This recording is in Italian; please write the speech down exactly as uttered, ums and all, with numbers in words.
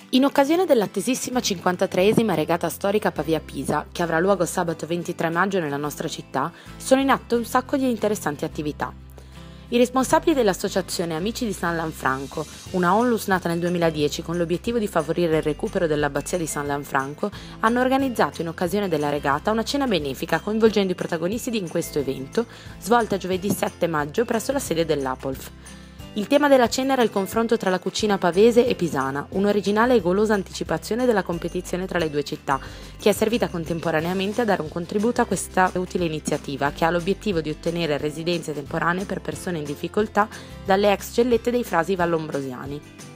In occasione dell'attesissima cinquantatreesima regata storica Pavia-Pisa, che avrà luogo sabato ventitré maggio nella nostra città, sono in atto un sacco di interessanti attività. I responsabili dell'associazione Amici di San Lanfranco, una onlus nata nel duemiladieci con l'obiettivo di favorire il recupero dell'abbazia di San Lanfranco, hanno organizzato in occasione della regata una cena benefica coinvolgendo i protagonisti di questo evento, svolta giovedì sette maggio presso la sede dell'Apolf. Il tema della cena era il confronto tra la cucina pavese e pisana, un'originale e golosa anticipazione della competizione tra le due città, che è servita contemporaneamente a dare un contributo a questa utile iniziativa, che ha l'obiettivo di ottenere residenze temporanee per persone in difficoltà dalle ex cellette dei Frasi Vallombrosiani.